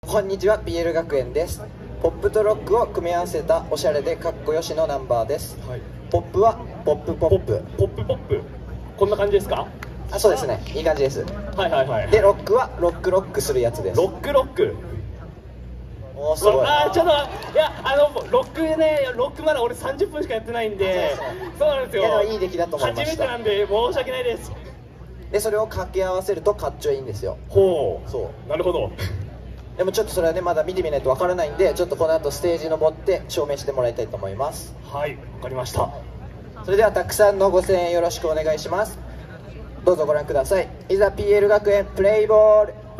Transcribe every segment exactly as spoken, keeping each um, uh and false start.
こんにちは、ピーエル 学園です。ポップとロックを組み合わせたおしゃれでかっこよしのナンバーです、はい、ポップはポップポップポップポップこんな感じですか？ あ、そうですね、いい感じです。 はいはいはい。 で、ロックはロックロックするやつです。 ロックロック、 おー、すごい。 あー、ちょっと、いや、あのロックね、ロックまだ俺さんじゅっぷんしかやってないんで、そうなんですよ。 いや、でもいい出来だと思いました。 初めてなんで申し訳ないです。 で、それを掛け合わせるとかっちょいいんですよ。 ほう、 そう、 なるほど。 でもちょっとそれはね、まだ見てみないとわからないんで、ちょっとこの後ステージ登って証明してもらいたいと思います。 はい、わかりました。 それではたくさんのご声援よろしくお願いします。どうぞご覧ください。いざ ピーエル 学園プレイボール。 あ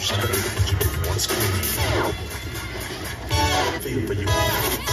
Feel for you.